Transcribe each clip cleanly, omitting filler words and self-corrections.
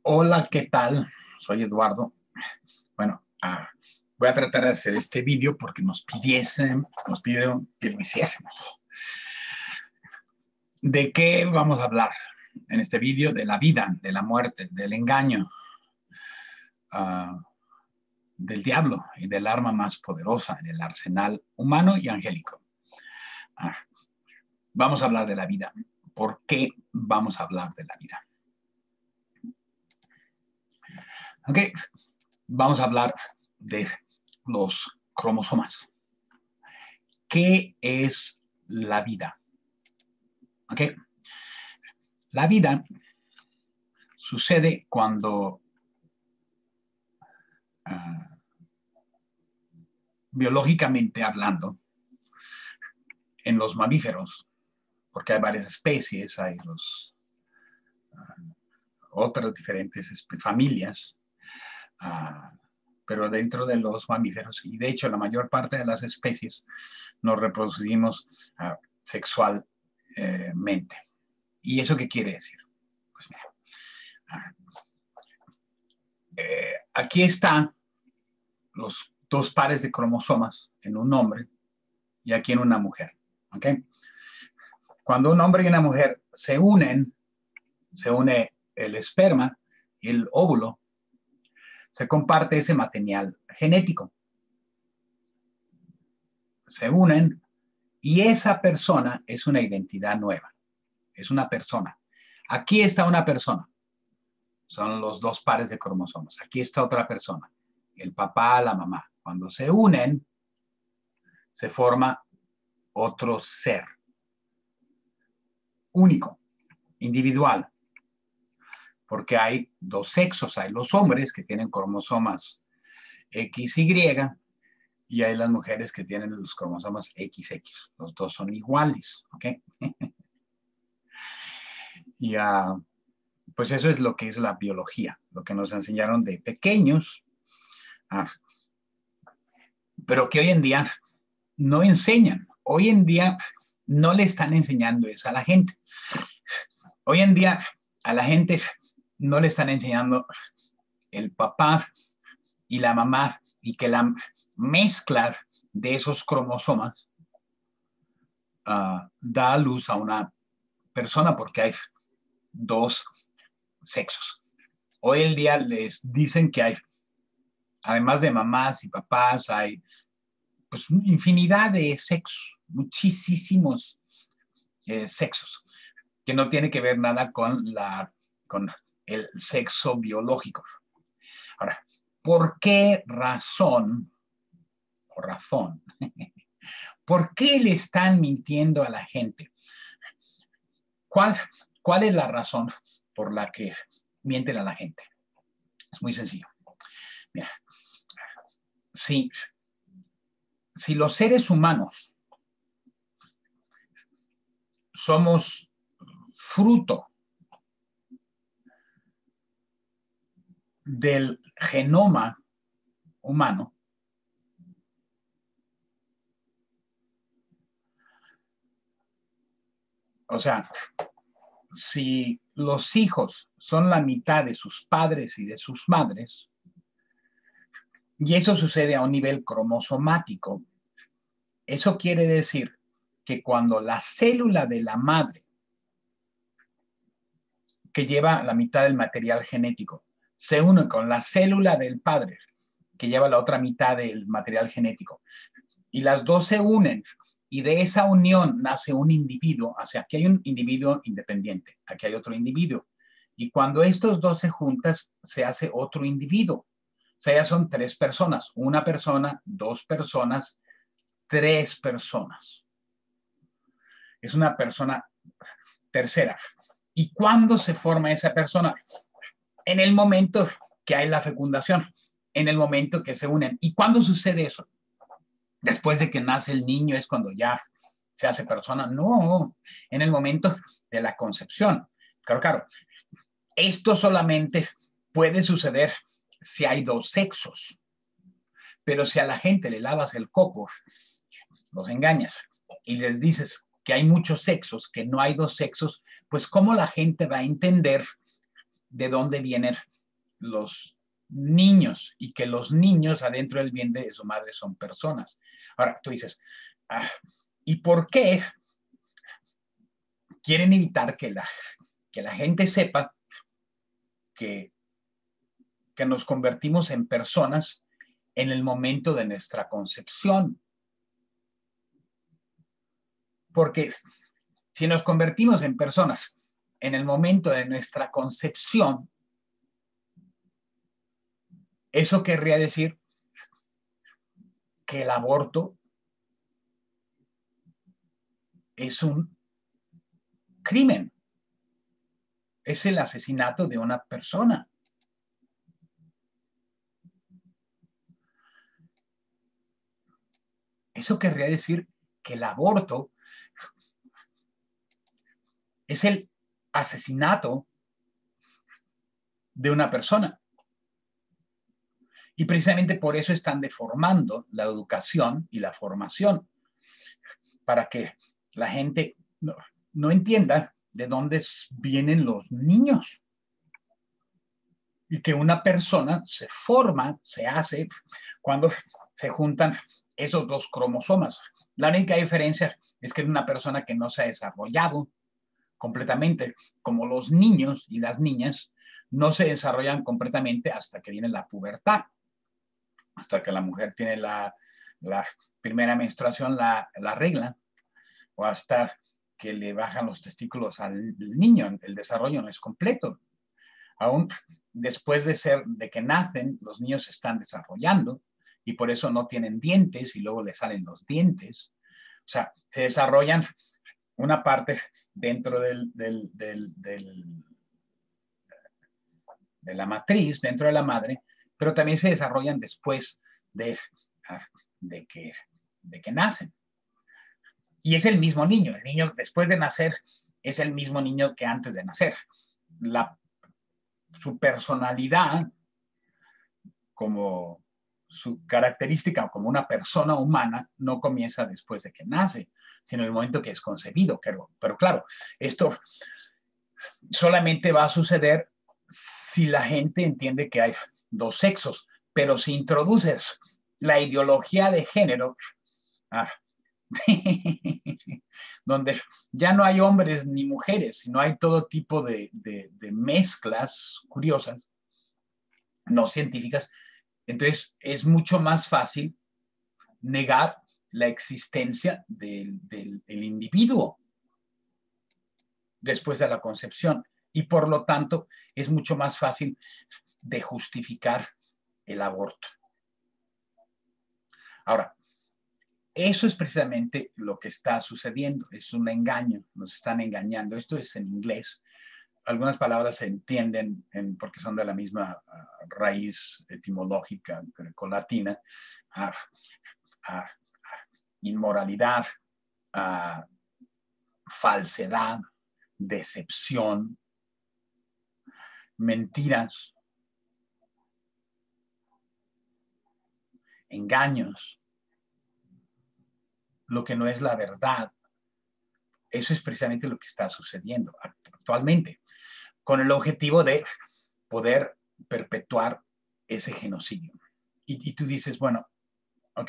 Hola, ¿qué tal? Soy Eduardo. Bueno, voy a tratar de hacer este vídeo porque nos pidieron que lo hiciésemos. ¿De qué vamos a hablar en este vídeo? De la vida, de la muerte, del engaño, del diablo y del arma más poderosa en el arsenal humano y angélico. Vamos a hablar de la vida. ¿Por qué vamos a hablar de la vida? Ok, vamos a hablar de los cromosomas. ¿Qué es la vida? Ok, la vida sucede cuando biológicamente hablando, en los mamíferos, porque hay varias especies, hay otras diferentes familias, pero dentro de los mamíferos, y de hecho la mayor parte de las especies, nos reproducimos sexualmente. ¿Y eso qué quiere decir? Pues mira, aquí están los dos pares de cromosomas en un hombre y aquí en una mujer. ¿Ok? Cuando un hombre y una mujer se unen, se une el esperma y el óvulo, se comparte ese material genético. Se unen y esa persona es una identidad nueva. Es una persona. Aquí está una persona. Son los dos pares de cromosomas. Aquí está otra persona. El papá, la mamá. Cuando se unen, se forma otro ser. Único, individual. Porque hay dos sexos. Hay los hombres que tienen cromosomas XY y hay las mujeres que tienen los cromosomas XX. Los dos son iguales, ¿ok? Y pues eso es lo que es la biología, lo que nos enseñaron de pequeños, pero que hoy en día no enseñan. Hoy en día no le están enseñando eso a la gente. Hoy en día a la gente no le están enseñando el papá y la mamá y que la mezcla de esos cromosomas da a luz a una persona porque hay dos sexos. Hoy en día les dicen que hay, además de mamás y papás, hay pues infinidad de sexos, muchísimos sexos, que no tiene que ver nada con el sexo biológico. Ahora, ¿por qué razón, por qué le están mintiendo a la gente? ¿Cuál es la razón por la que mienten a la gente? Es muy sencillo. Mira, si los seres humanos somos fruto del genoma humano, o sea, si los hijos son la mitad de sus padres y de sus madres, y eso sucede a un nivel cromosomático, eso quiere decir que cuando la célula de la madre, que lleva la mitad del material genético, se une con la célula del padre, que lleva la otra mitad del material genético, y las dos se unen, y de esa unión nace un individuo, o sea, aquí hay un individuo independiente, aquí hay otro individuo, y cuando estos dos se juntan, se hace otro individuo. O sea, ya son tres personas, una persona, dos personas, tres personas. Es una persona tercera. ¿Y cuándo se forma esa persona? En el momento que hay la fecundación, en el momento que se unen. ¿Y cuándo sucede eso? Después de que nace el niño es cuando ya se hace persona. No, en el momento de la concepción. Claro, esto solamente puede suceder si hay dos sexos. Pero si a la gente le lavas el coco, los engañas y les dices que hay muchos sexos, que no hay dos sexos, pues ¿cómo la gente va a entender de dónde vienen los niños y que los niños adentro del vientre de su madre son personas. Ahora, tú dices, ¿y por qué quieren evitar que la gente sepa que nos convertimos en personas en el momento de nuestra concepción? Porque si nos convertimos en personas en el momento de nuestra concepción, eso querría decir que el aborto es un crimen, es el asesinato de una persona. Eso querría decir que el aborto es el asesinato de una persona. Y precisamente por eso están deformando la educación y la formación, para que la gente no entienda de dónde vienen los niños. Y que una persona se forma, se hace, cuando se juntan esos dos cromosomas. La única diferencia es que es una persona que no se ha desarrollado completamente, como los niños y las niñas no se desarrollan completamente hasta que viene la pubertad, hasta que la mujer tiene la primera menstruación, la regla, o hasta que le bajan los testículos al niño. El desarrollo no es completo. Aún después de que nacen, los niños se están desarrollando y por eso no tienen dientes y luego les salen los dientes. O sea, se desarrollan una parte dentro de la matriz, dentro de la madre, pero también se desarrollan después de que nacen. Y es el mismo niño. El niño después de nacer es el mismo niño que antes de nacer. Su personalidad, como su característica como una persona humana, no comienza después de que nace, sino en el momento que es concebido. Pero claro, esto solamente va a suceder si la gente entiende que hay dos sexos, pero si introduces la ideología de género, donde ya no hay hombres ni mujeres, sino hay todo tipo de mezclas curiosas, no científicas, entonces es mucho más fácil negar la existencia del individuo después de la concepción y por lo tanto es mucho más fácil de justificar el aborto. Ahora, eso es precisamente lo que está sucediendo, es un engaño, nos están engañando. Esto es en inglés. Algunas palabras se entienden porque son de la misma raíz etimológica grecolatina. Inmoralidad, falsedad, decepción, mentiras, engaños, lo que no es la verdad. Eso es precisamente lo que está sucediendo actualmente, con el objetivo de poder perpetuar ese genocidio. Y tú dices, bueno, ok,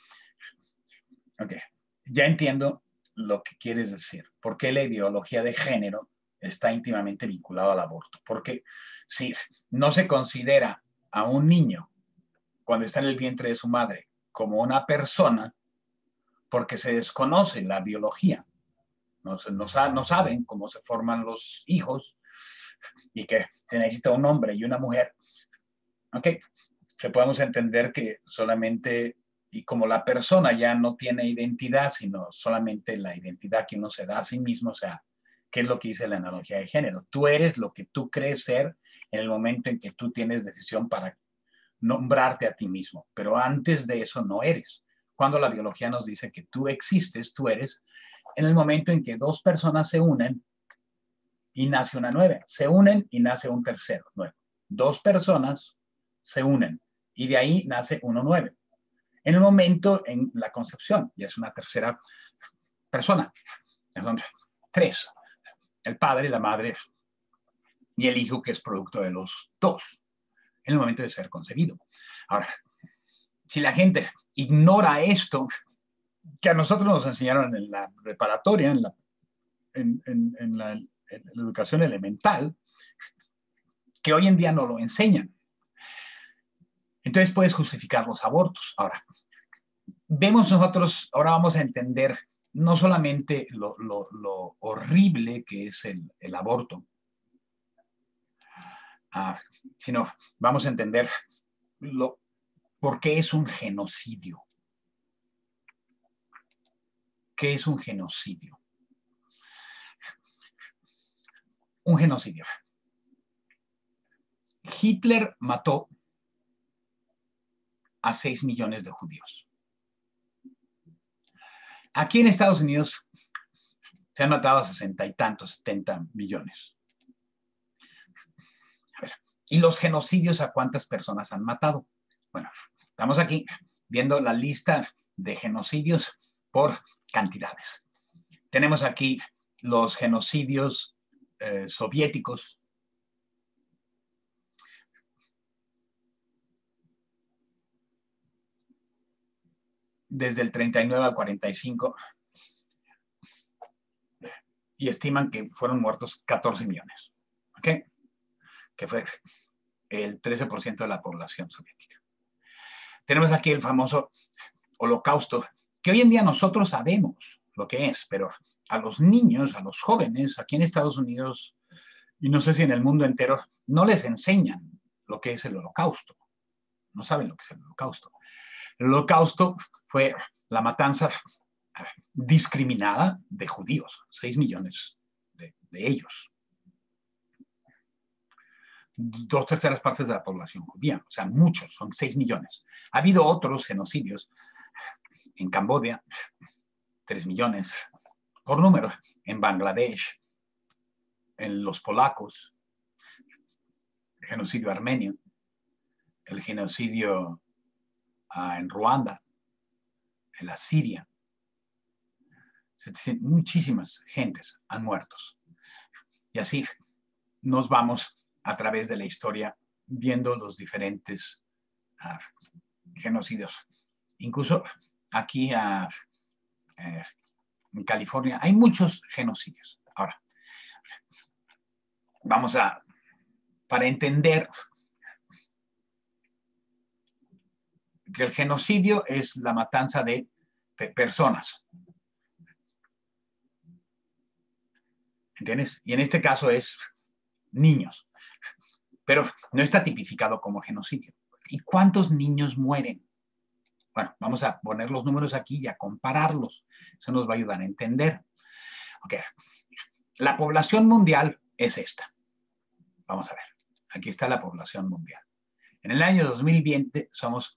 ya entiendo lo que quieres decir. ¿Por qué la ideología de género está íntimamente vinculada al aborto? Porque si no se considera a un niño cuando está en el vientre de su madre como una persona, porque se desconoce la biología, no saben cómo se forman los hijos y que se necesita un hombre y una mujer. Ok, se podemos entender que solamente, y como la persona ya no tiene identidad, sino solamente la identidad que uno se da a sí mismo, o sea, ¿qué es lo que dice la analogía de género? Tú eres lo que tú crees ser en el momento en que tú tienes decisión para nombrarte a ti mismo, pero antes de eso no eres. Cuando la biología nos dice que tú existes, tú eres, en el momento en que dos personas se unen y nace una nueva, se unen y nace un tercero nuevo. Dos personas se unen y de ahí nace uno nuevo. En el momento en la concepción, ya es una tercera persona. Son tres, el padre, la madre y el hijo que es producto de los dos. en el momento de ser concebido. Ahora, si la gente ignora esto, que a nosotros nos enseñaron en la preparatoria, en la educación elemental, que hoy en día no lo enseñan. Entonces puedes justificar los abortos. Ahora, vemos nosotros, ahora vamos a entender no solamente lo horrible que es el aborto, sino vamos a entender por qué es un genocidio. ¿Qué es un genocidio? Un genocidio. Hitler mató a 6 millones de judíos. Aquí en Estados Unidos se han matado a 60 y tantos, 70 millones. A ver, ¿y los genocidios a cuántas personas han matado? Bueno, estamos aquí viendo la lista de genocidios por cantidades. Tenemos aquí los genocidios soviéticos. Desde el 39 al 45, y estiman que fueron muertos 14 millones, ¿ok? Que fue el 13% de la población soviética. Tenemos aquí el famoso Holocausto, que hoy en día nosotros sabemos lo que es, pero a los niños, a los jóvenes, aquí en Estados Unidos, y no sé si en el mundo entero, no les enseñan lo que es el Holocausto. No saben lo que es el Holocausto. El Holocausto fue la matanza discriminada de judíos, 6 millones de ellos. 2/3 partes de la población judía, o sea, muchos, son 6 millones. Ha habido otros genocidios en Camboya, 3 millones, por número, en Bangladesh, en los polacos, el genocidio armenio, el genocidio en Ruanda, en la Siria. Muchísimas gentes han muerto. Y así nos vamos a través de la historia viendo los diferentes genocidios. Incluso aquí en California hay muchos genocidios. Ahora, vamos para entender que el genocidio es la matanza de personas. ¿Entiendes? Y en este caso es niños. Pero no está tipificado como genocidio. ¿Y cuántos niños mueren? Bueno, vamos a poner los números aquí y a compararlos. Eso nos va a ayudar a entender. Ok. La población mundial es esta. Vamos a ver. Aquí está la población mundial. En el año 2020 somos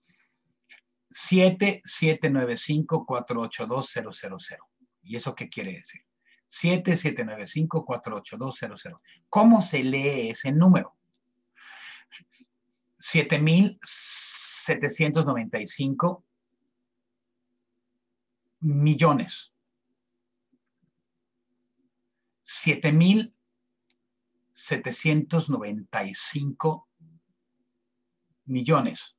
7,795,482,000. ¿Y eso qué quiere decir? 7,795,482,000. ¿Cómo se lee ese número? 7,795 millones. 7,795 millones.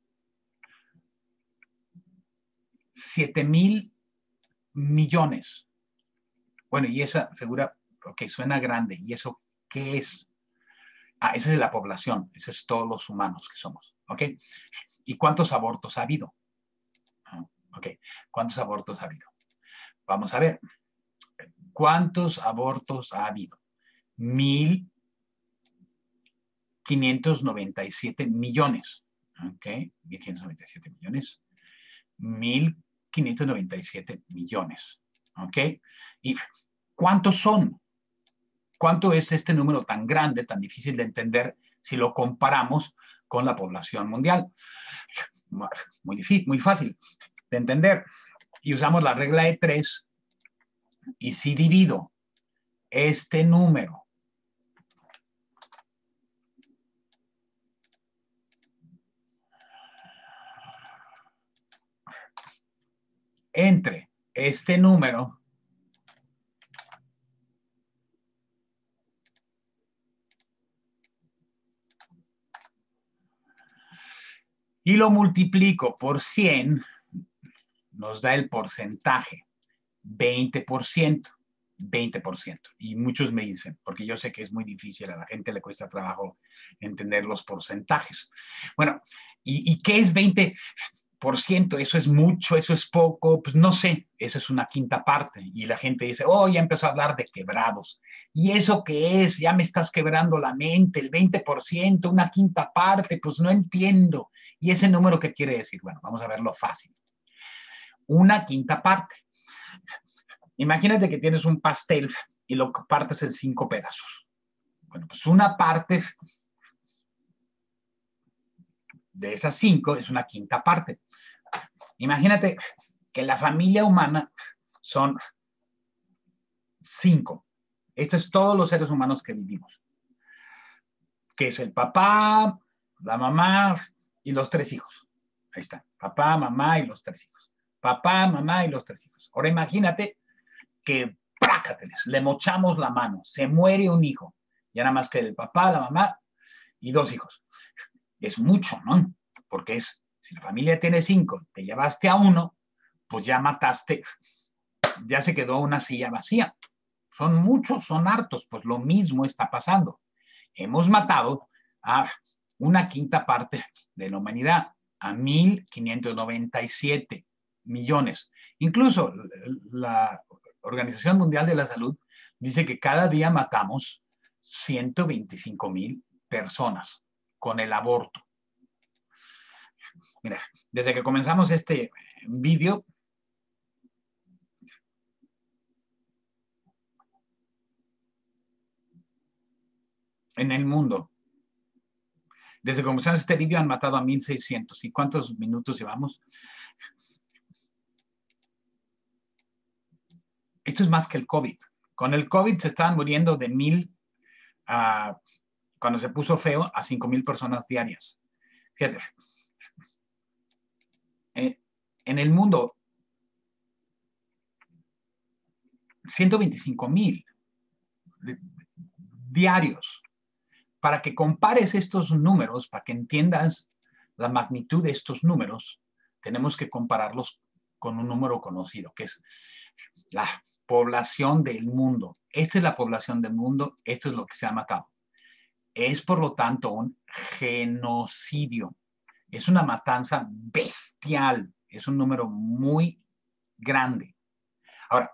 7,000 millones. Bueno, y esa figura, ok, suena grande. ¿Y eso qué es? Esa es la población. Ese es todos los humanos que somos. ¿Ok? ¿Y cuántos abortos ha habido? Ok, ¿cuántos abortos ha habido? Vamos a ver. ¿Cuántos abortos ha habido? 1,597 millones. ¿Ok? 1,597 millones. 1,597 millones. ¿Ok? ¿Y cuántos son? ¿Cuánto es este número tan grande, tan difícil de entender si lo comparamos con la población mundial? Muy difícil, muy fácil de entender. Y usamos la regla de 3. Y si divido este número entre este número, y lo multiplico por 100, nos da el porcentaje, 20%. 20%. Y muchos me dicen, porque yo sé que es muy difícil, a la gente le cuesta trabajo entender los porcentajes. Bueno, ¿y qué es 20%? ¿Eso es mucho? ¿Eso es poco? Pues no sé, esa es una quinta parte. Y la gente dice, oh, ya empezó a hablar de quebrados. ¿Y eso qué es? Ya me estás quebrando la mente, el 20%, una quinta parte, pues no entiendo. ¿Y ese número qué quiere decir? Bueno, vamos a verlo fácil. Una quinta parte. Imagínate que tienes un pastel y lo partes en 5 pedazos. Bueno, pues una parte de esas 5 es una quinta parte. Imagínate que la familia humana son 5. Esto es todos los seres humanos que vivimos. Que es el papá, la mamá y los 3 hijos. Ahí está. Papá, mamá y los 3 hijos. Papá, mamá y los 3 hijos. Ahora imagínate que prácateles, le mochamos la mano, se muere un hijo, ya nada más que el papá, la mamá y 2 hijos. Es mucho, ¿no? Porque si la familia tiene 5, te llevaste a 1, pues ya mataste, ya se quedó una silla vacía. Son muchos, son hartos, pues lo mismo está pasando. Hemos matado a una quinta parte de la humanidad, a 1.597 millones. Incluso la Organización Mundial de la Salud dice que cada día matamos 125,000 personas con el aborto. Mira, desde que comenzamos este vídeo, en el mundo, desde que comenzamos este vídeo han matado a 1,600. ¿Y cuántos minutos llevamos? Esto es más que el COVID. Con el COVID se estaban muriendo de 1,000 cuando se puso feo, a 5,000 personas diarias. Fíjate, en el mundo, 125,000 diarios. Para que compares estos números, para que entiendas la magnitud de estos números, tenemos que compararlos con un número conocido, que es la población del mundo. Esta es la población del mundo, esto es lo que se ha matado. Es, por lo tanto, un genocidio. Es una matanza bestial. Es un número muy grande. Ahora,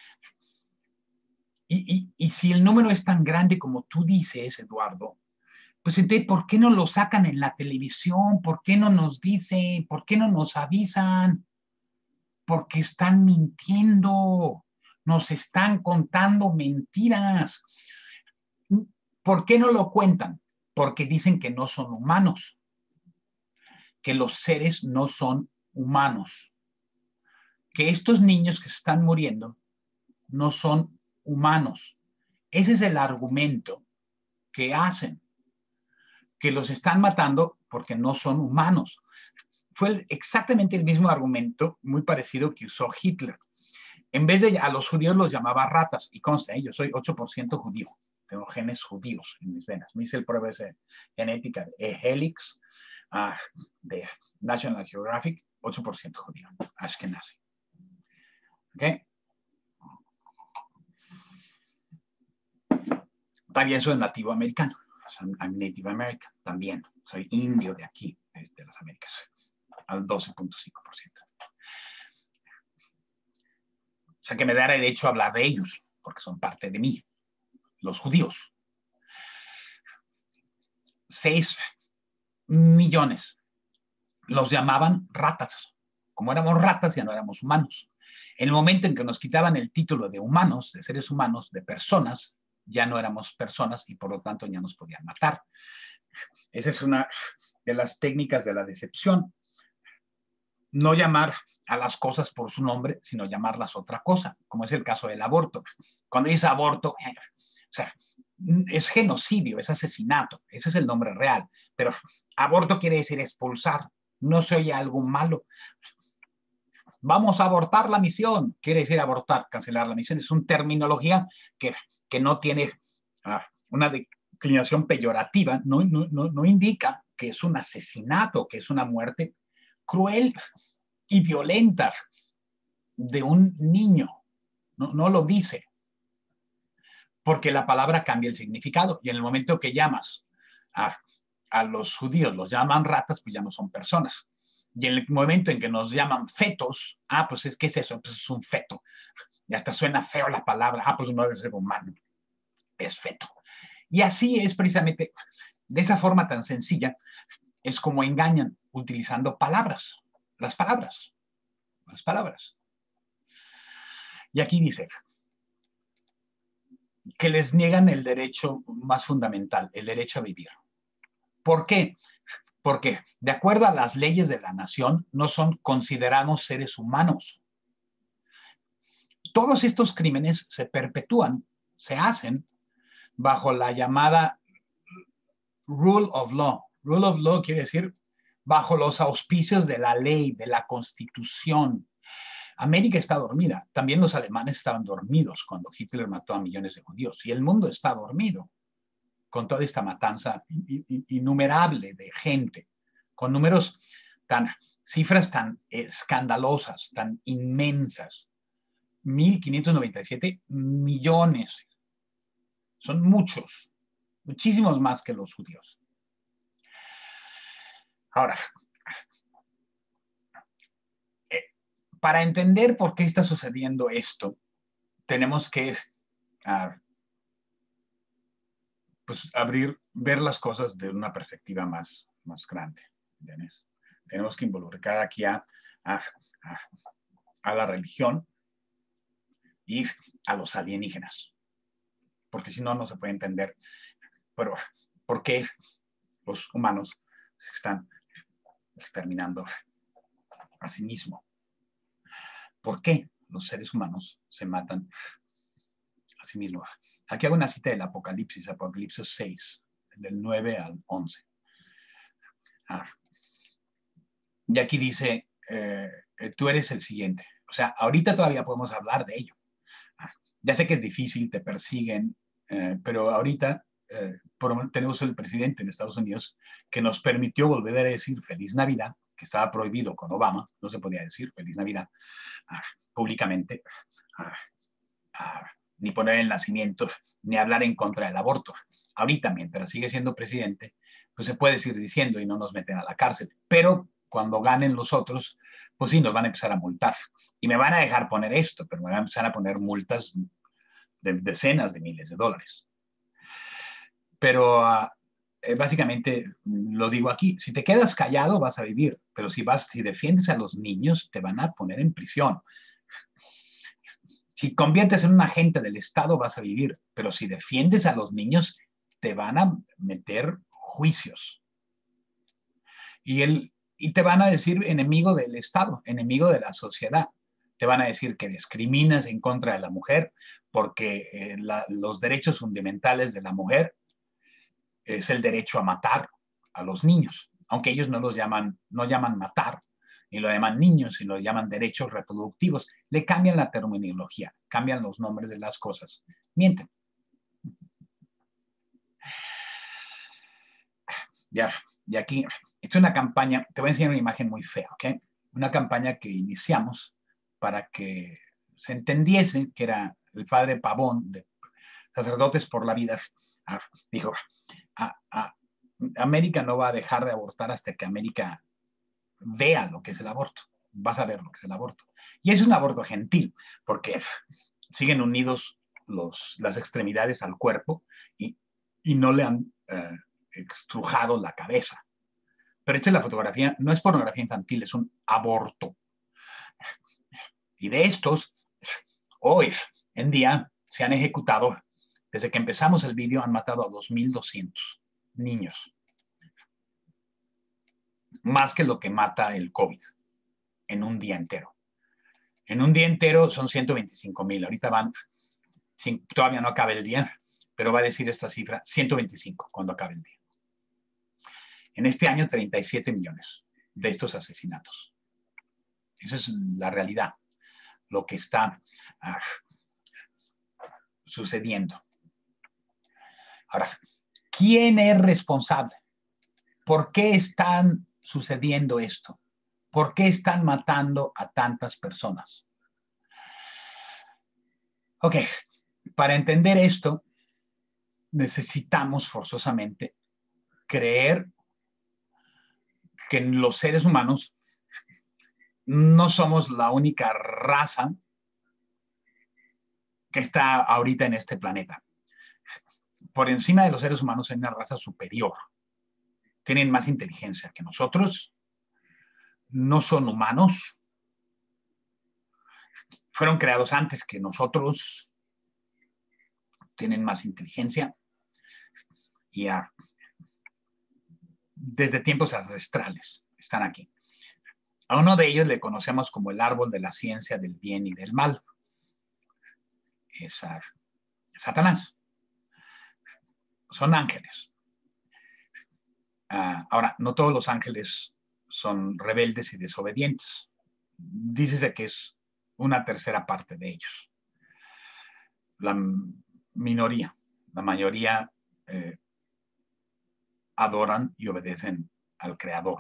y si el número es tan grande como tú dices, Eduardo, pues entonces, ¿por qué no lo sacan en la televisión? ¿Por qué no nos dicen? ¿Por qué no nos avisan? Porque están mintiendo. Nos están contando mentiras. ¿Por qué no lo cuentan? Porque dicen que no son humanos, que los seres no son humanos, que estos niños que se están muriendo no son humanos. Ese es el argumento que hacen, que los están matando porque no son humanos. Fue exactamente el mismo argumento, muy parecido, que usó Hitler. En vez de a los judíos los llamaba ratas, y consta, yo soy 8% judío, tengo genes judíos en mis venas. Me hice el prueba de genética de Helix, de National Geographic, 8% judío, Ashkenazi. ¿Ok? También soy nativo americano, soy Native American, también. Soy indio de aquí, de las Américas, al 12.5%. O sea, que me da derecho a hablar de ellos, porque son parte de mí, los judíos. 6 millones los llamaban ratas. Como éramos ratas, ya no éramos humanos. En el momento en que nos quitaban el título de humanos, de seres humanos, de personas, ya no éramos personas y por lo tanto ya nos podían matar. Esa es una de las técnicas de la decepción. No llamar a las cosas por su nombre, sino llamarlas otra cosa, como es el caso del aborto. Cuando dice aborto, o sea, es genocidio, es asesinato, ese es el nombre real, pero aborto quiere decir expulsar, no se oye algo malo. Vamos a abortar la misión, quiere decir abortar, cancelar la misión, es una terminología que no tiene una declinación peyorativa, no indica que es un asesinato, que es una muerte cruel y violenta de un niño. No lo dice, porque la palabra cambia el significado. Y en el momento que llamas a los judíos, los llaman ratas, pues ya no son personas. Y en el momento en que nos llaman fetos, pues es que es eso, pues es un feto. Y hasta suena feo la palabra, pues no debe ser humano, es feto. Y así es precisamente, de esa forma tan sencilla, es como engañan utilizando palabras, las palabras. Y aquí dice que les niegan el derecho más fundamental, el derecho a vivir. ¿Por qué? Porque de acuerdo a las leyes de la nación, no son considerados seres humanos. Todos estos crímenes se perpetúan, se hacen bajo la llamada rule of law. Rule of law quiere decir bajo los auspicios de la ley, de la Constitución. América está dormida. También los alemanes estaban dormidos cuando Hitler mató a millones de judíos. Y el mundo está dormido con toda esta matanza innumerable de gente, con números cifras tan escandalosas, tan inmensas. 1.597 millones. Son muchos, muchísimos más que los judíos. Ahora, para entender por qué está sucediendo esto, tenemos que pues, ver las cosas de una perspectiva más grande. ¿Entiendes? Tenemos que involucrar aquí a la religión y a los alienígenas, porque si no, no se puede entender por qué los humanos se están exterminando a sí mismos. ¿Por qué los seres humanos se matan a sí mismos? Aquí hago una cita del Apocalipsis 6, del 9 al 11. Y aquí dice, tú eres el siguiente. O sea, ahorita todavía podemos hablar de ello. Ya sé que es difícil, te persiguen, pero ahorita tenemos el presidente en Estados Unidos que nos permitió volver a decir Feliz Navidad, que estaba prohibido con Obama, no se podía decir Feliz Navidad públicamente, ni poner el nacimiento, ni hablar en contra del aborto. Ahorita, mientras sigue siendo presidente, pues se puede seguir diciendo y no nos meten a la cárcel. Pero cuando ganen los otros, pues sí, nos van a empezar a multar. Y me van a dejar poner esto, pero me van a empezar a poner multas de decenas de miles de dólares. Pero básicamente lo digo aquí, si te quedas callado vas a vivir, pero si defiendes a los niños, te van a poner en prisión. Si conviertes en un agente del Estado vas a vivir, pero si defiendes a los niños, te van a meter juicios. Y te van a decir enemigo del Estado, enemigo de la sociedad. Te van a decir que discriminas en contra de la mujer porque los derechos fundamentales de la mujer es el derecho a matar a los niños, aunque ellos no llaman matar, ni lo llaman niños, sino lo llaman derechos reproductivos. Le cambian la terminología, cambian los nombres de las cosas, mienten. Ya, y aquí, esto es una campaña, te voy a enseñar una imagen muy fea, ¿ok? Una campaña que iniciamos para que se entendiese que era el padre Pavón de Sacerdotes por la Vida. Dijo, América no va a dejar de abortar hasta que América vea lo que es el aborto. Vas a ver lo que es el aborto. Y es un aborto gentil, porque siguen unidos las extremidades al cuerpo y no le han estrujado la cabeza. Pero esta es la fotografía, no es pornografía infantil, es un aborto. Y de estos, hoy en día, se han ejecutado, desde que empezamos el vídeo, han matado a 2.200 niños. Más que lo que mata el COVID en un día entero. En un día entero son 125,000. Ahorita todavía no acaba el día, pero va a decir esta cifra, 125 cuando acabe el día. En este año, 37 millones de estos asesinatos. Esa es la realidad, lo que está sucediendo. Ahora, ¿quién es responsable? ¿Por qué están sucediendo esto? ¿Por qué están matando a tantas personas? Ok, para entender esto, necesitamos forzosamente creer que los seres humanos no somos la única raza que está ahorita en este planeta. Por encima de los seres humanos hay una raza superior. Tienen más inteligencia que nosotros. No son humanos. Fueron creados antes que nosotros. Tienen más inteligencia. Y desde tiempos ancestrales están aquí. A uno de ellos le conocemos como el árbol de la ciencia del bien y del mal. Es Satanás. Son ángeles. Ahora, no todos los ángeles son rebeldes y desobedientes. Dícese que es una tercera parte de ellos. La minoría, la mayoría adoran y obedecen al Creador.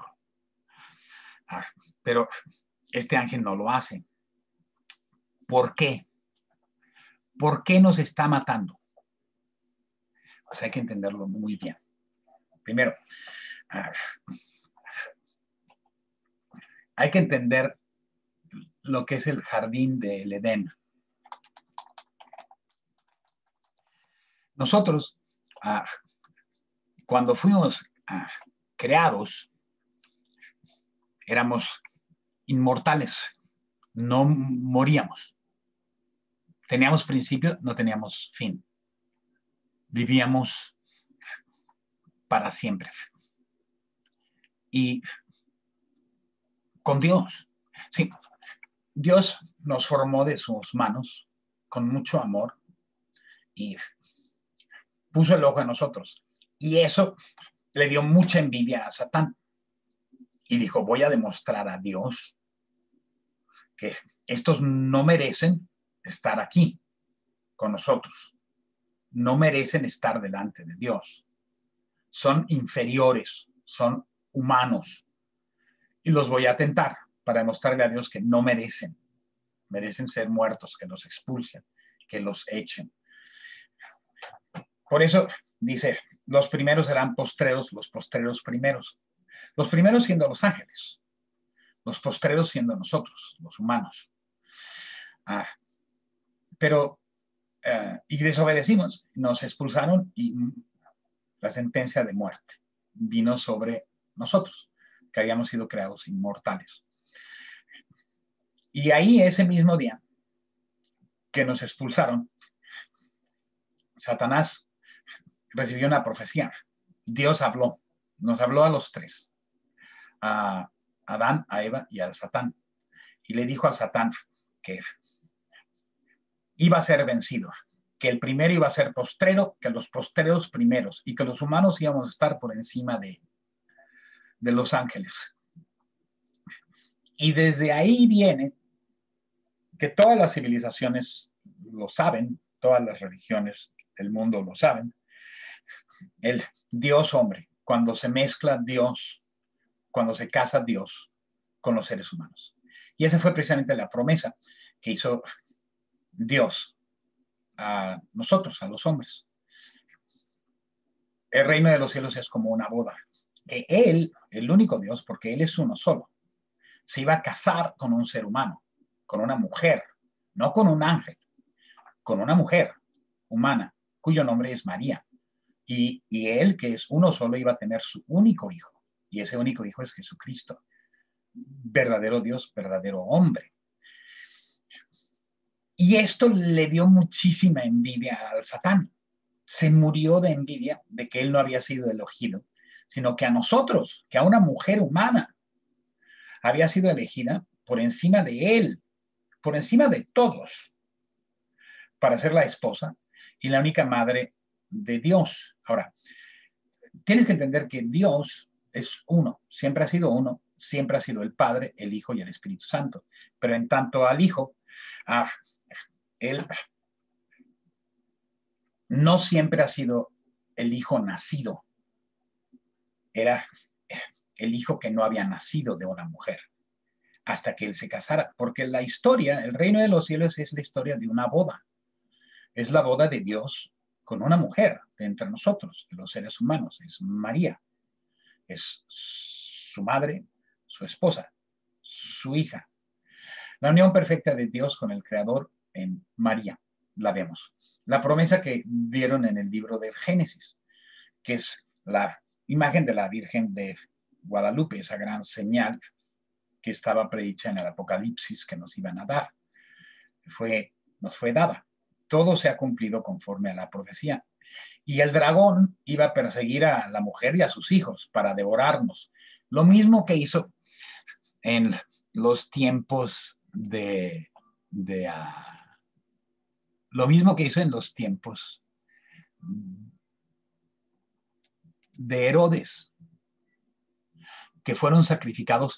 Pero este ángel no lo hace. ¿Por qué? ¿Por qué nos está matando? Pues hay que entenderlo muy bien. Primero, hay que entender lo que es el jardín del Edén. Nosotros, cuando fuimos creados, éramos inmortales, no moríamos. Teníamos principio, no teníamos fin. Vivíamos para siempre. Y con Dios, sí, Dios nos formó de sus manos con mucho amor y puso el ojo en nosotros. Y eso le dio mucha envidia a Satán. Y dijo, voy a demostrar a Dios que estos no merecen estar aquí con nosotros. No merecen estar delante de Dios. Son inferiores, son humanos. Y los voy a tentar para demostrarle a Dios que no merecen. Merecen ser muertos, que los expulsen, que los echen. Por eso dice, los primeros serán postreros, los postreros primeros. Los primeros siendo los ángeles, los postreros siendo nosotros, los humanos. Pero, y desobedecimos, nos expulsaron y la sentencia de muerte vino sobre nosotros, que habíamos sido creados inmortales. Y ahí, ese mismo día que nos expulsaron, Satanás recibió una profecía. Dios habló, nos habló a los tres, a Adán, a Eva y a Satán. Y le dijo a Satán que iba a ser vencido, que el primero iba a ser postrero, que los postreros primeros, y que los humanos íbamos a estar por encima de los ángeles. Y desde ahí viene que todas las civilizaciones lo saben, todas las religiones del mundo lo saben, el Dios hombre, cuando se mezcla Dios, cuando se casa Dios con los seres humanos. Y esa fue precisamente la promesa que hizo Dios a nosotros, a los hombres. El reino de los cielos es como una boda, que Él, el único Dios, porque Él es uno solo, se iba a casar con un ser humano, con una mujer, no con un ángel, con una mujer humana, cuyo nombre es María. Y Él, que es uno solo, iba a tener su único hijo. Y ese único hijo es Jesucristo, verdadero Dios, verdadero hombre. Y esto le dio muchísima envidia al Satán. Se murió de envidia de que él no había sido elegido, sino que a nosotros, que a una mujer humana había sido elegida por encima de él, por encima de todos, para ser la esposa y la única madre de Dios. Ahora, tienes que entender que Dios es uno, siempre ha sido uno, siempre ha sido el Padre, el Hijo y el Espíritu Santo. Pero en tanto al Hijo, él no siempre ha sido el Hijo nacido. Era el hijo que no había nacido de una mujer hasta que él se casara, porque la historia, el reino de los cielos es la historia de una boda, es la boda de Dios con una mujer de entre nosotros, de los seres humanos, es María, es su madre, su esposa, su hija. La unión perfecta de Dios con el Creador en María, la vemos. La promesa que dieron en el libro del Génesis, que es la imagen de la Virgen de Guadalupe, esa gran señal que estaba predicha en el Apocalipsis que nos iban a dar. Nos fue dada. Todo se ha cumplido conforme a la profecía. Y el dragón iba a perseguir a la mujer y a sus hijos para devorarnos. Lo mismo que hizo en los tiempos lo mismo que hizo en los tiempos de Herodes, que fueron sacrificados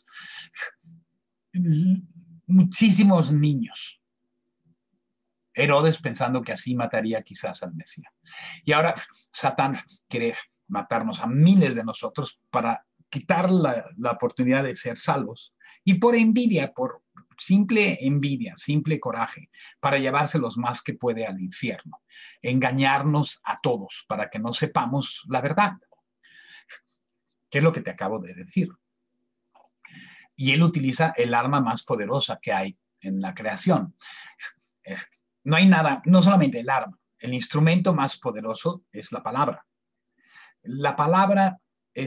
muchísimos niños. Herodes pensando que así mataría quizás al Mesías. Y ahora Satán quiere matarnos a miles de nosotros para quitar la oportunidad de ser salvos. Y por envidia, por simple envidia, simple coraje, para llevárselos más que puede al infierno. Engañarnos a todos para que no sepamos la verdad. ¿Qué es lo que te acabo de decir? Y él utiliza el arma más poderosa que hay en la creación. No hay nada, no solamente el arma, el instrumento más poderoso es la palabra. La palabra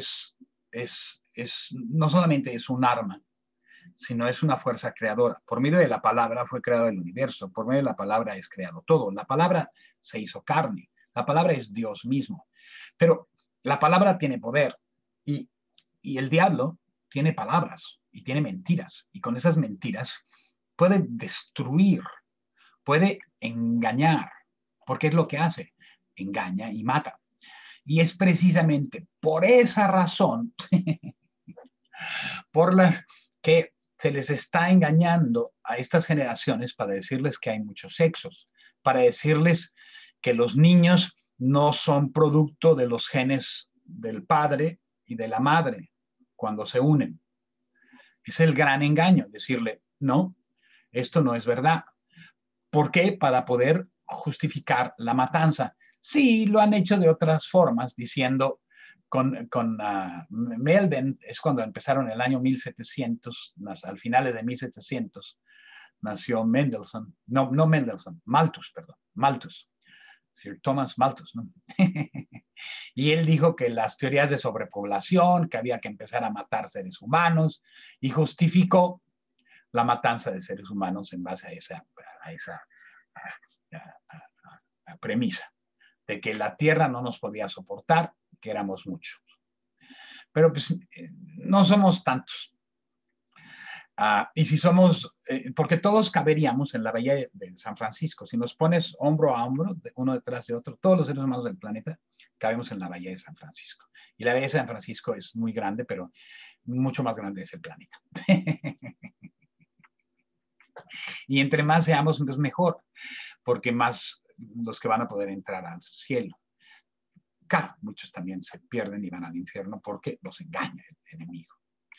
no solamente es un arma, sino es una fuerza creadora. Por medio de la palabra fue creado el universo, por medio de la palabra es creado todo. La palabra se hizo carne, la palabra es Dios mismo. Pero la palabra tiene poder y el diablo tiene palabras y tiene mentiras. Y con esas mentiras puede destruir, puede engañar, porque es lo que hace, engaña y mata. Y es precisamente por esa razón por la que se les está engañando a estas generaciones para decirles que hay muchos sexos, para decirles que los niños no son producto de los genes del padre y de la madre cuando se unen. Es el gran engaño, decirle, no, esto no es verdad. ¿Por qué? Para poder justificar la matanza. Sí, lo han hecho de otras formas, diciendo con Melden, es cuando empezaron en el año 1700, al finales de 1700, nació Mendelssohn, no Mendelssohn, Malthus, perdón, Malthus, Sir Thomas Malthus, ¿no? Y él dijo que las teorías de sobrepoblación, que había que empezar a matar seres humanos, y justificó la matanza de seres humanos en base a esa premisa de que la Tierra no nos podía soportar, que éramos muchos. Pero pues no somos tantos. Y si somos, porque todos caberíamos en la bahía de San Francisco. Si nos pones hombro a hombro, uno detrás de otro, todos los seres humanos del planeta cabemos en la bahía de San Francisco. Y la bahía de San Francisco es muy grande, pero mucho más grande es el planeta. Y entre más seamos, entonces mejor, porque más los que van a poder entrar al cielo. Claro, muchos también se pierden y van al infierno porque los engaña el enemigo.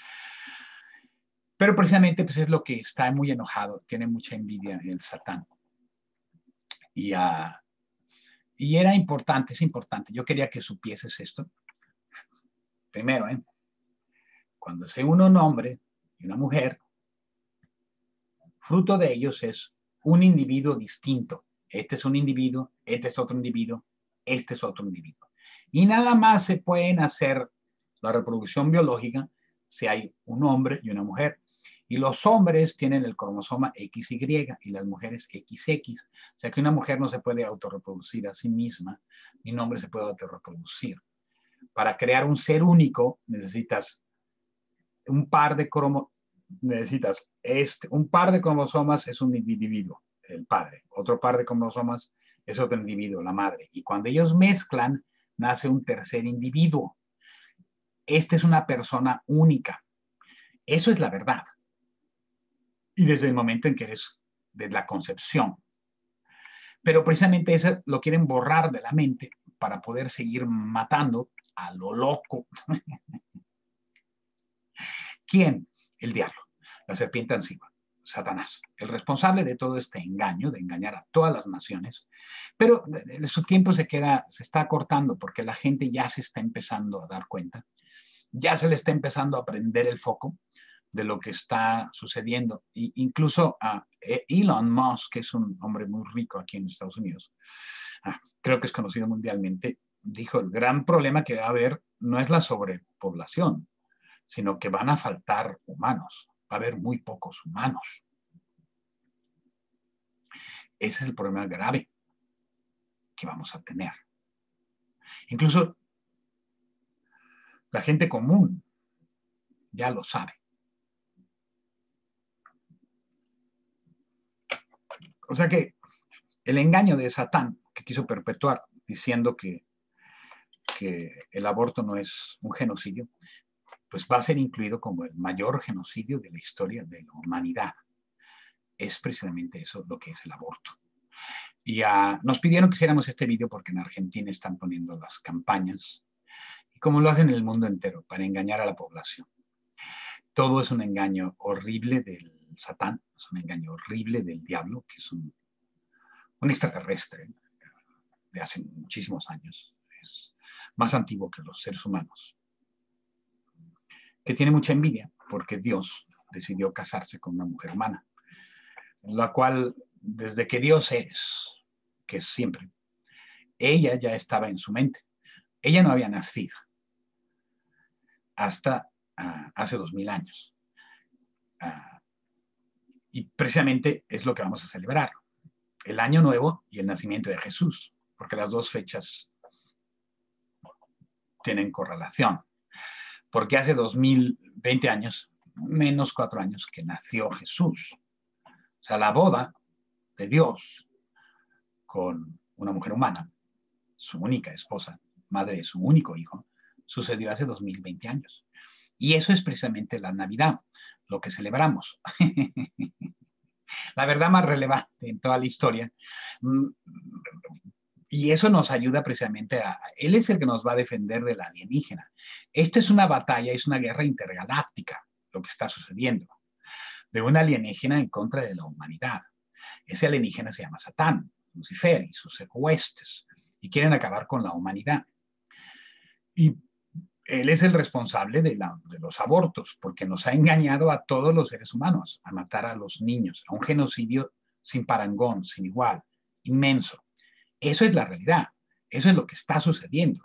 Pero precisamente pues es lo que está muy enojado, tiene mucha envidia el Satán. Y era importante, es importante. Yo quería que supieses esto. Primero, cuando se une un hombre y una mujer, fruto de ellos es un individuo distinto. Este es un individuo, este es otro individuo, este es otro individuo. Y nada más se pueden hacer la reproducción biológica si hay un hombre y una mujer. Y los hombres tienen el cromosoma XY y las mujeres XX. O sea que una mujer no se puede autorreproducir a sí misma, ni un hombre se puede autorreproducir. Para crear un ser único necesitas un par de un par de cromosomas es un individuo, el padre. Otro par de cromosomas es otro individuo, la madre. Y cuando ellos mezclan, nace un tercer individuo. Esta es una persona única. Eso es la verdad. Y desde el momento en que eres de la concepción. Pero precisamente eso lo quieren borrar de la mente para poder seguir matando a lo loco. ¿Quién? El diablo, la serpiente antigua, Satanás, el responsable de todo este engaño, de engañar a todas las naciones. Pero su tiempo se está acortando porque la gente ya se está empezando a dar cuenta, ya se le está empezando a prender el foco de lo que está sucediendo. Incluso a Elon Musk, que es un hombre muy rico aquí en Estados Unidos, creo que es conocido mundialmente, dijo, el gran problema que va a haber no es la sobrepoblación, sino que van a faltar humanos, va a haber muy pocos humanos. Ese es el problema grave que vamos a tener. Incluso la gente común ya lo sabe. O sea que el engaño de Satán que quiso perpetuar diciendo que el aborto no es un genocidio, pues va a ser incluido como el mayor genocidio de la historia de la humanidad. Es precisamente eso lo que es el aborto. Y nos pidieron que hiciéramos este video porque en Argentina están poniendo las campañas, y como lo hacen en el mundo entero, para engañar a la población. Todo es un engaño horrible del Satán, es un engaño horrible del diablo, que es un extraterrestre de hace muchísimos años. Es más antiguo que los seres humanos, que tiene mucha envidia porque Dios decidió casarse con una mujer humana, la cual, desde que Dios es, que es siempre, ella ya estaba en su mente. Ella no había nacido hasta hace 2000 años. Y precisamente es lo que vamos a celebrar, el Año Nuevo y el nacimiento de Jesús, porque las dos fechas tienen correlación. Porque hace 2020 años, menos 4 años, que nació Jesús. O sea, la boda de Dios con una mujer humana, su única esposa, madre de su único hijo, sucedió hace 2020 años. Y eso es precisamente la Navidad, lo que celebramos. La verdad más relevante en toda la historia. Y eso nos ayuda precisamente él es el que nos va a defender del alienígena. Esto es una batalla, es una guerra intergaláctica, lo que está sucediendo, de un alienígena en contra de la humanidad. Ese alienígena se llama Satán, Lucifer y sus huestes, y quieren acabar con la humanidad. Y él es el responsable de los abortos, porque nos ha engañado a todos los seres humanos, a matar a los niños, a un genocidio sin parangón, sin igual, inmenso. Eso es la realidad, eso es lo que está sucediendo.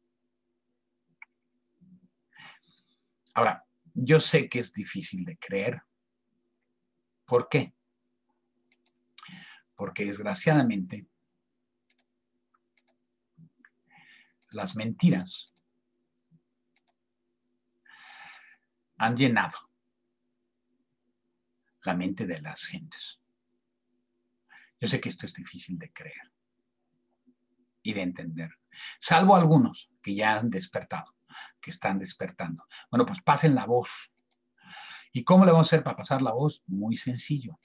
Ahora, yo sé que es difícil de creer. ¿Por qué? Porque desgraciadamente las mentiras han llenado la mente de las gentes. Yo sé que esto es difícil de creer y de entender, salvo algunos que ya han despertado, que están despertando. Bueno, pues pasen la voz. ¿Y cómo le vamos a hacer para pasar la voz? Muy sencillo.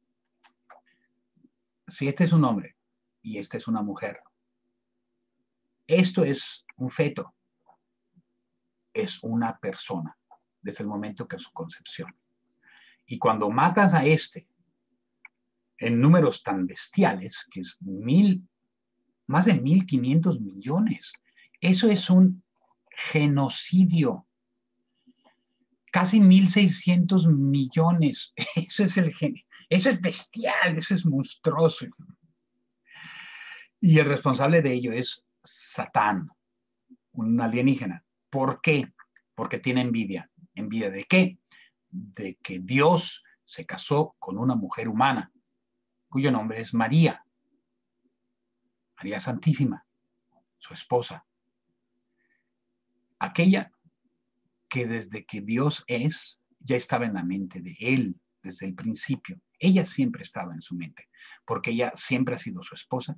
Si este es un hombre y esta es una mujer, esto es un feto, es una persona desde el momento que es su concepción. Y cuando matas a este en números tan bestiales, que es más de 1.500 millones, eso es un genocidio. Casi 1.600 millones. Eso es bestial, eso es monstruoso. Y el responsable de ello es Satán, un alienígena. ¿Por qué? Porque tiene envidia. ¿Envidia de qué? De que Dios se casó con una mujer humana, cuyo nombre es María, María Santísima, su esposa. Aquella que desde que Dios es, ya estaba en la mente de él desde el principio. Ella siempre estaba en su mente, porque ella siempre ha sido su esposa,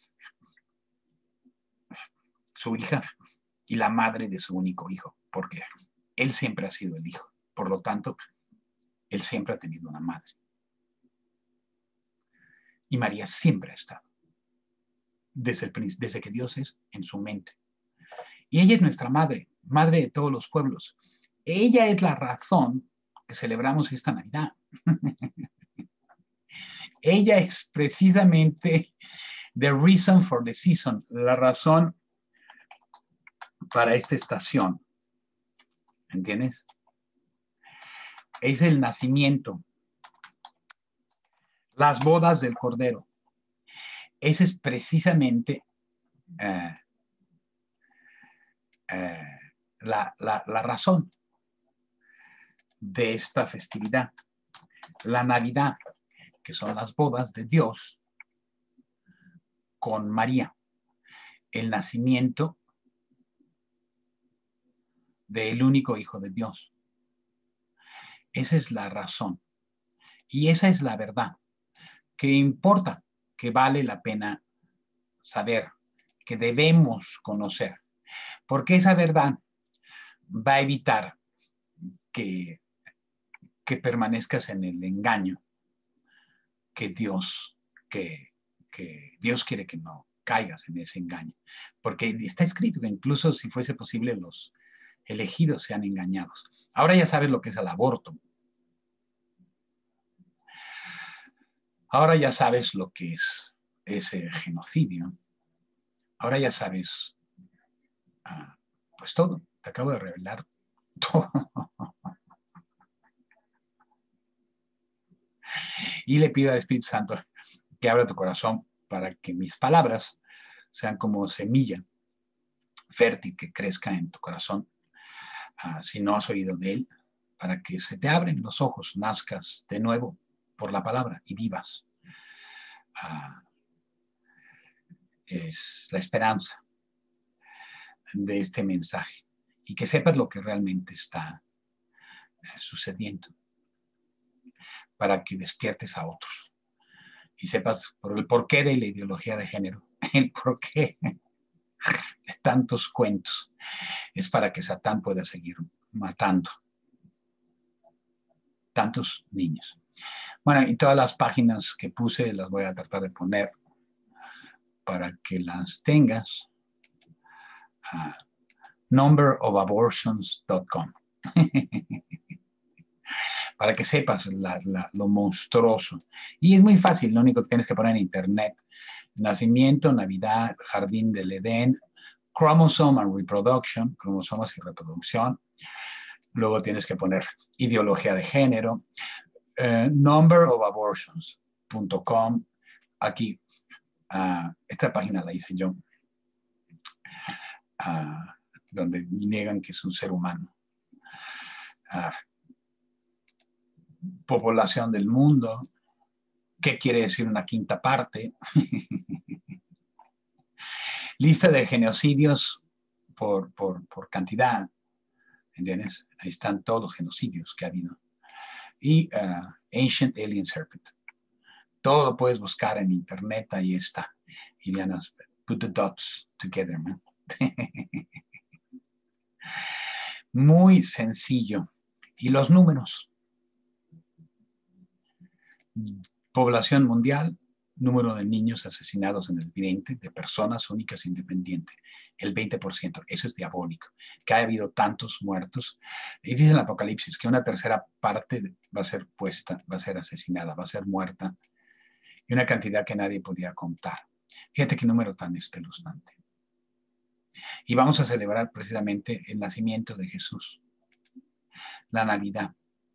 su hija y la madre de su único hijo, porque él siempre ha sido el hijo. Por lo tanto, él siempre ha tenido una madre. Y María siempre ha estado, desde que Dios es, en su mente. Y ella es nuestra madre, madre de todos los pueblos. ella es la razón que celebramos esta Navidad. Ella es precisamente the reason for the season, la razón para esta estación. ¿Entiendes? Es el nacimiento, las bodas del Cordero. Esa es precisamente la razón de esta festividad. La Navidad, que son las bodas de Dios con María. El nacimiento del único Hijo de Dios. Esa es la razón. Y esa es la verdad. Que importa, que vale la pena saber, que debemos conocer. Porque esa verdad va a evitar que permanezcas en el engaño que Dios quiere que no caigas en ese engaño. Porque está escrito que incluso si fuese posible los elegidos sean engañados. Ahora ya sabes lo que es el aborto. Ahora ya sabes lo que es ese genocidio. Ahora ya sabes, pues todo. Te acabo de revelar todo. Y le pido al Espíritu Santo que abra tu corazón para que mis palabras sean como semilla fértil que crezca en tu corazón. Si no has oído de él, para que se te abren los ojos, nazcas de nuevo por la palabra y vivas. Es la esperanza de este mensaje y que sepas lo que realmente está sucediendo para que despiertes a otros y sepas por el porqué de la ideología de género, el porqué de tantos cuentos. Es para que Satán pueda seguir matando tantos niños. Bueno, y todas las páginas que puse las voy a tratar de poner para que las tengas. Numberofabortions.com para que sepas lo monstruoso. Y es muy fácil, lo único que tienes que poner en internet: nacimiento, Navidad, Jardín del Edén, Chromosome and Reproduction, cromosomas y reproducción. Luego tienes que poner ideología de género, numberofabortions.com. Aquí, esta página la hice yo, donde niegan que es un ser humano. Población del mundo, qué quiere decir una quinta parte, lista de genocidios por cantidad, ¿entiendes? Ahí están todos los genocidios que ha habido. Y Ancient Alien Serpent. Todo lo puedes buscar en internet, ahí está. Iliana, put the dots together, man. Muy sencillo. Y los números. Población mundial, número de niños asesinados en el 20, de personas únicas independientes, el 20%. Eso es diabólico. Que haya habido tantos muertos. Y dice en el Apocalipsis que una tercera parte va a ser puesta, va a ser asesinada, va a ser muerta. Y una cantidad que nadie podía contar. Fíjate qué número tan espeluznante. Y vamos a celebrar precisamente el nacimiento de Jesús, la Navidad.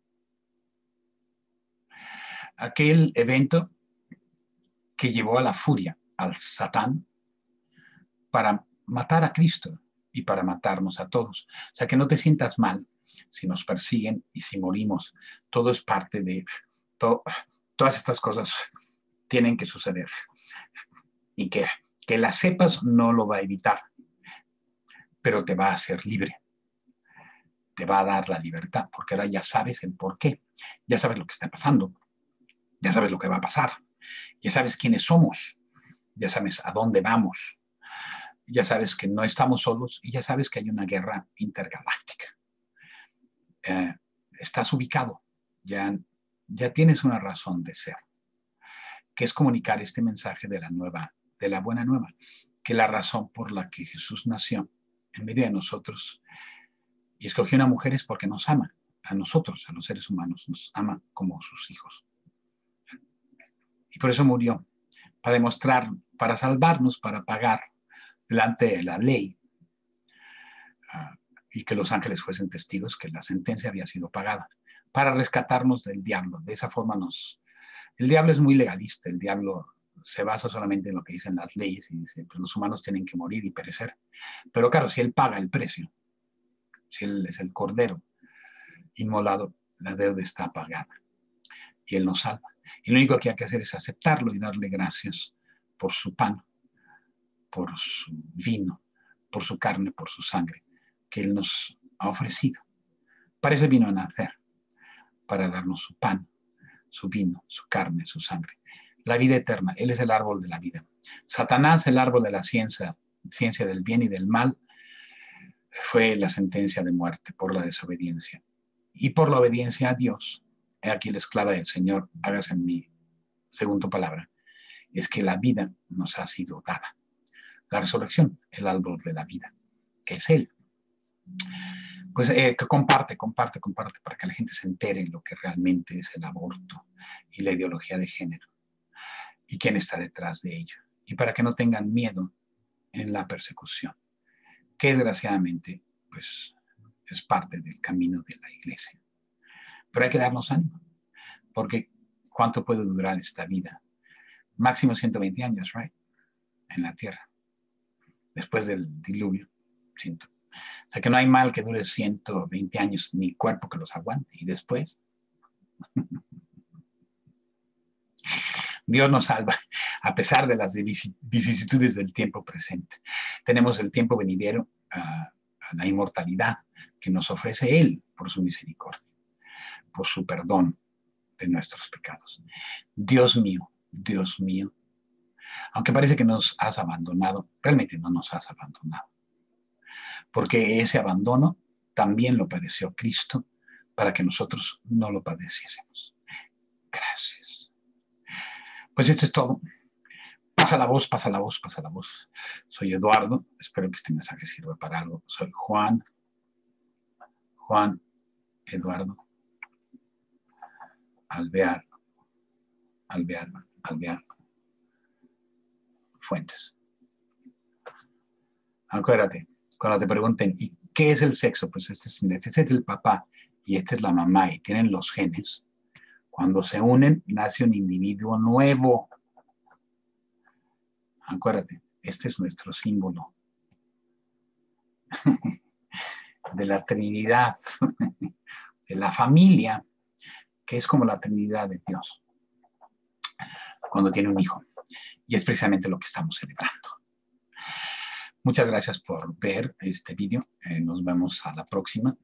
Aquel evento que llevó a la furia al Satán para matar a Cristo y para matarnos a todos. O sea, que no te sientas mal si nos persiguen y si morimos. Todo es parte de... todas estas cosas tienen que suceder. Y que las sepas no lo va a evitar, pero te va a hacer libre. Te va a dar la libertad, porque ahora ya sabes el por qué. Ya sabes lo que está pasando. Ya sabes lo que va a pasar. Ya sabes quiénes somos. Ya sabes a dónde vamos. Ya sabes que no estamos solos y ya sabes que hay una guerra intergaláctica. Estás ubicado. Ya tienes una razón de ser, que es comunicar este mensaje de la buena nueva, que la razón por la que Jesús nació en medio de nosotros Y escogió una mujer es porque nos ama, a nosotros, a los seres humanos, nos ama como sus hijos. Y por eso murió, para demostrar, para salvarnos, para pagar delante de la ley, y que los ángeles fuesen testigos que la sentencia había sido pagada, para rescatarnos del diablo. De esa forma el diablo es muy legalista, el diablo se basa solamente en lo que dicen las leyes y dice, pues los humanos tienen que morir y perecer. Pero claro, si él paga el precio, si él es el cordero inmolado, la deuda está pagada y él nos salva. Y lo único que hay que hacer es aceptarlo y darle gracias por su pan, por su vino, por su carne, por su sangre, que él nos ha ofrecido. Para eso vino a nacer, para darnos su pan, su vino, su carne, su sangre. La vida eterna, él es el árbol de la vida. Satanás, el árbol de la ciencia del bien y del mal, fue la sentencia de muerte por la desobediencia. Y por la obediencia a Dios, he aquí la esclava del Señor, hágase en mí, según tu palabra, es que la vida nos ha sido dada. La resurrección, el árbol de la vida, que es Él. Pues que comparte para que la gente se entere lo que realmente es el aborto y la ideología de género y quién está detrás de ello. Y para que no tengan miedo en la persecución, que desgraciadamente pues, es parte del camino de la iglesia. Pero hay que darnos ánimo, porque ¿cuánto puede durar esta vida? Máximo 120 años, right? En la tierra. Después del diluvio, siento. O sea que no hay mal que dure 120 años, ni cuerpo que los aguante. Y después, Dios nos salva, a pesar de las vicisitudes del tiempo presente. Tenemos el tiempo venidero, a la inmortalidad que nos ofrece Él por su misericordia, por su perdón de nuestros pecados. Dios mío, aunque parece que nos has abandonado, realmente no nos has abandonado, porque ese abandono también lo padeció Cristo para que nosotros no lo padeciésemos. Gracias. Pues esto es todo. Pasa la voz. Soy Eduardo, espero que este mensaje sirva para algo. Soy Juan Eduardo Alvear Fuentes. Acuérdate, cuando te pregunten, ¿y qué es el sexo? Pues este es el papá y esta es la mamá y tienen los genes. Cuando se unen, nace un individuo nuevo. Acuérdate, este es nuestro símbolo de la Trinidad, de la familia, que es como la Trinidad de Dios, cuando tiene un hijo. Y es precisamente lo que estamos celebrando. Muchas gracias por ver este video. Nos vemos a la próxima,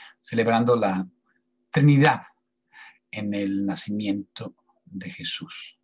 celebrando la Trinidad en el nacimiento de Jesús.